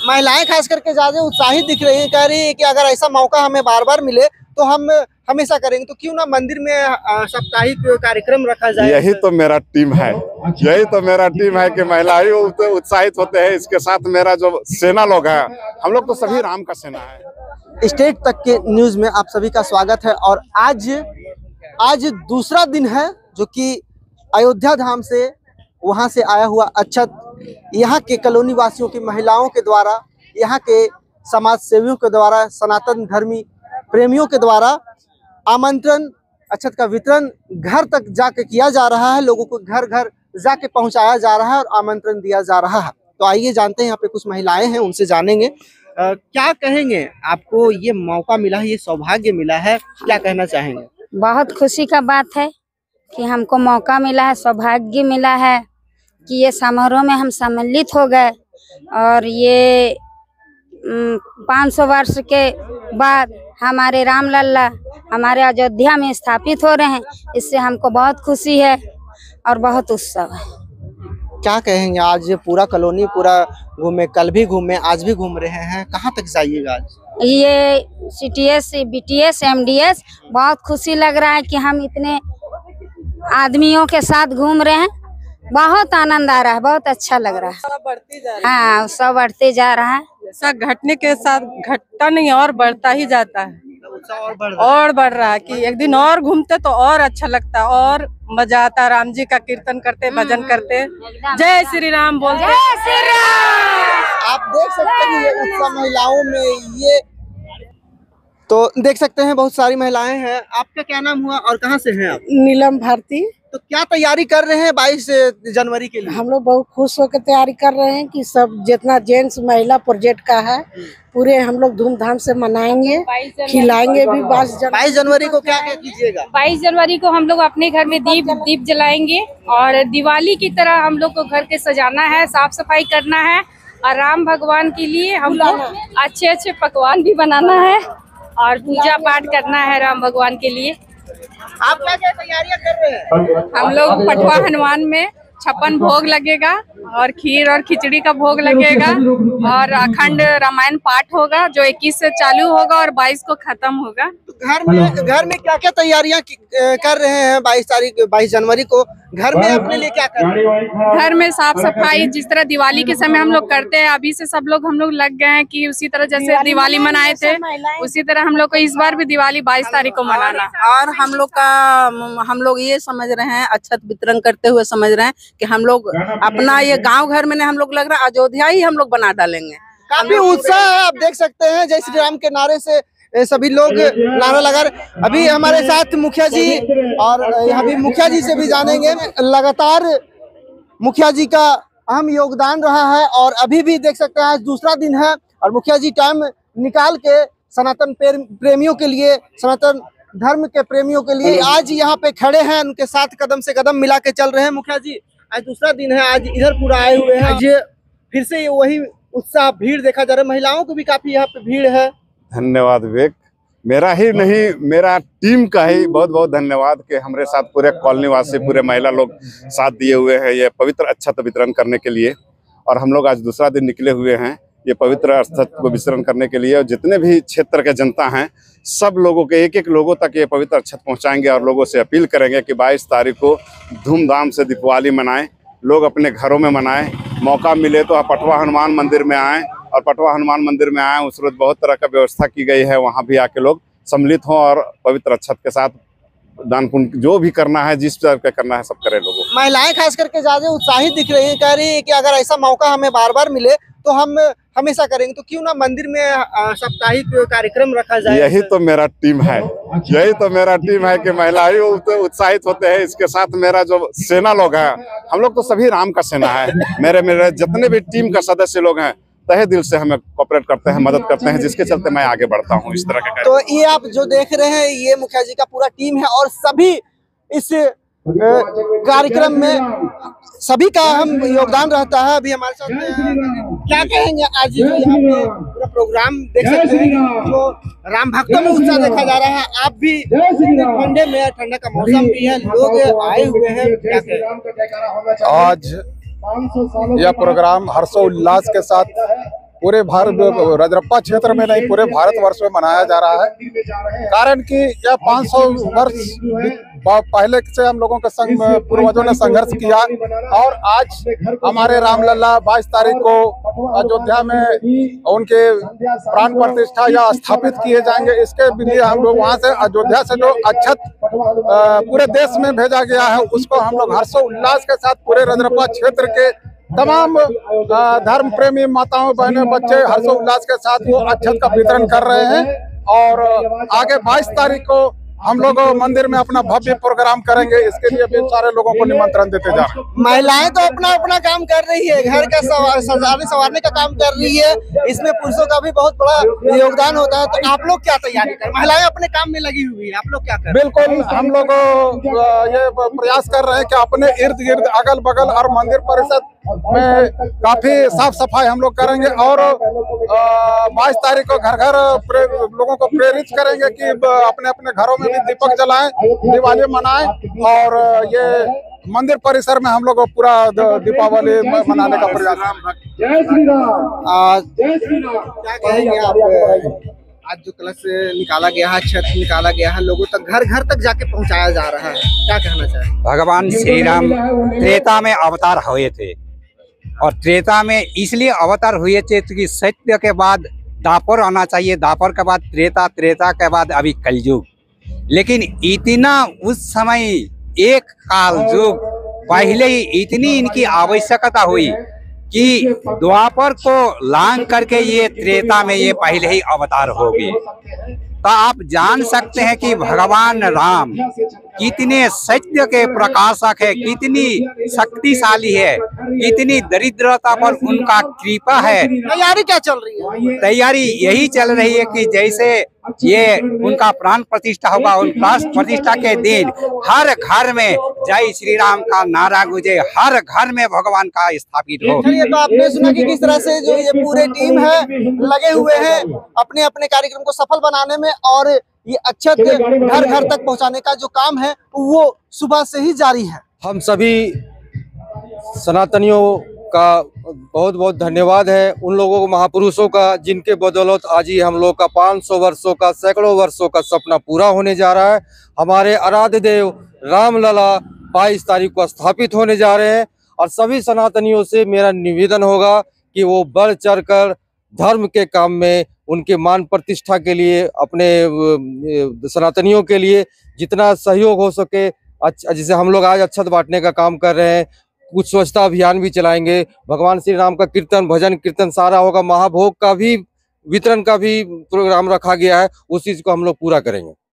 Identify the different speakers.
Speaker 1: महिलाएं खास करके ज्यादा उत्साहित दिख रही हैं, कह रही है कि अगर ऐसा मौका हमें बार बार मिले तो हम हमेशा करेंगे। तो क्यों ना मंदिर में साप्ताहिक कार्यक्रम रखा जाए।
Speaker 2: यही तो मेरा टीम है, यही तो मेरा टीम है कि महिलाएं उत्साहित होते हैं। इसके साथ मेरा जो सेना लोग हैं, हम लोग तो सभी राम का सेना है।
Speaker 1: स्टेट तक के न्यूज में आप सभी का स्वागत है। और आज दूसरा दिन है जो कि अयोध्या धाम से वहां से आया हुआ अक्षत यहाँ के कॉलोनी वासियों की महिलाओं के द्वारा, यहाँ के समाज सेवियों के द्वारा, सनातन धर्मी प्रेमियों के द्वारा आमंत्रण अक्षत का वितरण घर तक जाके किया जा रहा है। लोगों को घर घर जाके पहुंचाया जा रहा है और आमंत्रण दिया जा रहा है। तो आइए जानते हैं, यहाँ पे कुछ महिलाएं हैं, उनसे जानेंगे क्या कहेंगे। आपको ये मौका मिला है, ये सौभाग्य मिला है, क्या कहना चाहेंगे?
Speaker 3: बहुत खुशी का बात है कि हमको मौका मिला है, सौभाग्य मिला है कि ये समारोह में हम सम्मिलित हो गए। और ये 500 वर्ष के बाद हमारे रामलला हमारे अयोध्या में स्थापित हो रहे हैं, इससे हमको बहुत खुशी है और बहुत उत्सव है।
Speaker 1: क्या कहेंगे? आज पूरा कॉलोनी पूरा घूमे, कल भी घूमे, आज भी घूम रहे हैं, कहाँ तक जाइएगा आज?
Speaker 3: ये CTS, BTS, MDS बहुत खुशी लग रहा है कि हम इतने आदमियों के साथ घूम रहे हैं। बहुत आनंद आ रहा है, बहुत अच्छा लग रहा है। हाँ, सब बढ़ते जा रहा है।
Speaker 4: ऐसा घटने के साथ घटता नहीं और बढ़ता ही जाता है, और बढ़ रहा है कि एक दिन और घूमते तो और अच्छा लगता, और मजा आता। राम जी का कीर्तन करते, भजन करते, जय श्री राम बोलते।
Speaker 3: जय श्री राम।
Speaker 1: आप देख सकते हैं ये उत्साह महिलाओं में, ये तो देख सकते हैं बहुत सारी महिलाएं हैं। आपका क्या नाम हुआ और कहाँ से हैं आप?
Speaker 4: नीलम भारती।
Speaker 1: तो क्या तैयारी कर रहे हैं 22 जनवरी के लिए?
Speaker 4: हम लोग बहुत खुश होकर तैयारी कर रहे हैं कि सब जितना जेंट्स महिला प्रोजेक्ट का है पूरे हम लोग धूमधाम से मनाएंगे, खिलाएंगे भी।
Speaker 1: 22 जनवरी को क्या क्या कीजिएगा?
Speaker 5: 22 जनवरी को हम लोग अपने घर में दीप जलाएंगे और दिवाली की तरह हम लोग को घर के सजाना है, साफ सफाई करना है और राम भगवान के लिए हम लोग अच्छे अच्छे पकवान भी बनाना है और पूजा पाठ करना है राम भगवान के लिए।
Speaker 1: आप क्या क्या तैयारियां कर रहे हैं?
Speaker 5: हम लोग पटवा हनुमान में 56 भोग लगेगा और खीर और खिचड़ी का भोग लगेगा और अखंड रामायण पाठ होगा जो 21 से चालू होगा और 22 को खत्म होगा।
Speaker 1: घर में क्या क्या तैयारियां कर रहे हैं 22 जनवरी को? घर में अपने लिए क्या कर रहे हैं?
Speaker 5: घर में साफ सफाई जिस तरह दिवाली के समय हम लोग करते हैं, अभी से सब लोग हम लोग लग गए हैं कि उसी तरह जैसे दिवाली मनाए थे उसी तरह हम लोग को इस बार भी दिवाली 22 तारीख को मनाना।
Speaker 4: और हम लोग ये समझ रहे हैं, अक्षत वितरण करते हुए समझ रहे हैं कि हम लोग अपना ये गांव घर में नहीं, हम लोग लग रहा है अयोध्या ही हम लोग बना डालेंगे।
Speaker 1: काफी उत्साह है, आप देख सकते हैं जय श्री राम के नारे से सभी लोग नारा लगा रहे। अभी हमारे साथ मुखिया जी और यहाँ भी मुखिया जी से भी जानेंगे। लगातार मुखिया जी का अहम योगदान रहा है और अभी भी देख सकते हैं आज दूसरा दिन है और मुखिया जी टाइम निकाल के सनातन प्रेमियों के लिए, सनातन धर्म के प्रेमियों के लिए आज यहाँ पे खड़े हैं, उनके साथ कदम से कदम मिला के चल रहे हैं। मुखिया जी, आज दूसरा दिन है, आज इधर पूरा आए हुए हैं, आज फिर से वही उत्साह, भीड़ देखा जा रहा है, महिलाओं को भी काफी यहाँ पे भीड़ है।
Speaker 2: धन्यवाद विवेक, मेरा ही नहीं मेरा टीम का ही बहुत बहुत धन्यवाद कि हमारे साथ पूरे कॉलोनी वासी, पूरे महिला लोग साथ दिए हुए हैं ये पवित्र अक्षत वितरण करने के लिए। और हम लोग आज दूसरा दिन निकले हुए हैं ये पवित्र अक्षत को वितरण करने के लिए। और जितने भी क्षेत्र के जनता हैं सब लोगों के एक लोगों तक ये पवित्र अक्षत पहुंचाएंगे और लोगों से अपील करेंगे कि 22 तारीख को धूमधाम से दीपावली मनाएं, लोग अपने घरों में मनाएं। मौका मिले तो पटवा हनुमान मंदिर में आएँ और पटवा हनुमान मंदिर में आए, उस रोज बहुत तरह का व्यवस्था की गई है, वहाँ भी आके लोग सम्मिलित हों और पवित्र अक्षत के साथ दान पुण्य जो भी करना है, जिस तरह का करना है सब करें लोगों।
Speaker 1: महिलाएं खास करके ज्यादा उत्साहित दिख रही हैं, कह रही है कि अगर ऐसा मौका हमें बार बार मिले तो हम हमेशा करेंगे। तो क्यों ना मंदिर में साप्ताहिक कार्यक्रम रखा जाए।
Speaker 2: यही तो मेरा टीम है, यही तो मेरा टीम है कि महिलाएं उत्साहित होते हैं। इसके साथ मेरा जो सेना लोग हैं, हम लोग तो सभी राम का सेना है। मेरे जितने भी टीम का सदस्य लोग हैं तहे दिल से हमें कोऑपरेट करते हैं, मदद करते हैं, जिसके चलते मैं आगे बढ़ता हूं इस तरह के।
Speaker 1: तो ये आप जो देख रहे हैं ये मुखिया जी का पूरा टीम है और सभी इस कार्यक्रम में सभी का अहम योगदान रहता है। अभी हमारे साथ क्या कहेंगे, आज जो यहाँ पे पूरा प्रोग्राम देख सकते हैं, जो राम भक्तों में उत्साह देखा जा रहा है। आप भी ठंडे में, ठंडा का मौसम भी है, लोग आए हुए हैं, क्या कहें?
Speaker 6: आज यह प्रोग्राम हर्षोल्लास के साथ पूरे भारत रजरप्पा क्षेत्र में नहीं पूरे भारतवर्ष में मनाया जा रहा है। कारण कि यह 500 वर्ष पहले से हम लोगों के संग पूर्वजों ने संघर्ष किया और आज हमारे रामलला 22 तारीख को अयोध्या में उनके प्राण प्रतिष्ठा या स्थापित किए जाएंगे। इसके लिए हम लोग वहां से अयोध्या से जो अक्षत पूरे देश में भेजा गया है उसको हम लोग हर्षोल्लास के साथ पूरे रजरप्पा क्षेत्र के तमाम धर्म प्रेमी माताओं बहनों बच्चे हर्षोल्लास के साथ वो अक्षत का वितरण कर रहे हैं। और आगे 22 तारीख को हम लोग मंदिर में अपना भव्य प्रोग्राम करेंगे। इसके लिए भी सारे लोगों को निमंत्रण देते जा रहे हैं।
Speaker 1: महिलाएं तो अपना अपना काम कर रही है, घर का सजाने संवारने का काम कर रही है, इसमें पुरुषों का भी बहुत बड़ा योगदान होता है। तो आप लोग क्या तैयारी कर, महिलाएं अपने काम में लगी हुई है, आप लोग क्या कर रहे हैं?
Speaker 6: बिल्कुल, हम लोग ये प्रयास कर रहे हैं कि अपने इर्द गिर्द अगल बगल और मंदिर परिसर में काफी साफ सफाई हम लोग करेंगे और 22 तारीख को घर घर लोगों को प्रेरित करेंगे कि अपने अपने घरों में भी दीपक जलाएं, दिवाली मनाएं और ये मंदिर परिसर में हम लोग पूरा दीपावली मनाने का प्रयास।
Speaker 1: जय श्री राम। क्या कहेंगे आप? आज जो कलश निकाला गया है, छठ निकाला गया है, लोगों तक घर घर तक जाके पहुंचाया जा रहा है, क्या कहना चाहिए?
Speaker 7: भगवान श्री राम त्रेता में अवतार हुए थे और त्रेता में इसलिए अवतार हुए थे कि सत्य के बाद दापर आना चाहिए, दापर के बाद त्रेता, त्रेता के बाद अभी कलयुग। लेकिन इतना उस समय एक काल युग पहले ही इतनी इनकी आवश्यकता हुई कि द्वापर को लांघ करके ये त्रेता में ये पहले ही अवतार हो गए। तो आप जान सकते हैं कि भगवान राम कितने सत्य के प्रकाशक है, कितनी शक्तिशाली है, कितनी दरिद्रता पर उनका कृपा है।
Speaker 1: तैयारी क्या चल रही है?
Speaker 7: तैयारी यही चल रही है कि जैसे ये उनका प्राण प्रतिष्ठा होगा, उन प्राण प्रतिष्ठा के दिन हर घर में जय श्री राम का नारा गूंजे, हर घर में भगवान का स्थापित हो।
Speaker 1: तो आपने सुना कि किस तरह से जो ये पूरे टीम है लगे हुए हैं अपने अपने कार्यक्रम को सफल बनाने में और ये अक्षत घर घर तक पहुंचाने का जो काम है वो सुबह से ही जारी है।
Speaker 8: हम सभी सनातनियों का बहुत बहुत धन्यवाद है उन लोगों को, महापुरुषों का, जिनके बदौलत आज ही हम लोग का 500 वर्षों का, सैकड़ों वर्षों का सपना पूरा होने जा रहा है। हमारे आराध्य देव रामलला 22 तारीख को स्थापित होने जा रहे हैं और सभी सनातनियों से मेरा निवेदन होगा कि वो बढ़ चढ़कर धर्म के काम में, उनके मान प्रतिष्ठा के लिए, अपने सनातनियों के लिए जितना सहयोग हो सके, जैसे हम लोग आज अक्षत बांटने का काम कर रहे हैं, कुछ स्वच्छता अभियान भी चलाएंगे, भगवान श्री राम का कीर्तन भजन कीर्तन सारा होगा, महाभोग का भी वितरण का भी प्रोग्राम रखा गया है, उस चीज को हम लोग पूरा करेंगे।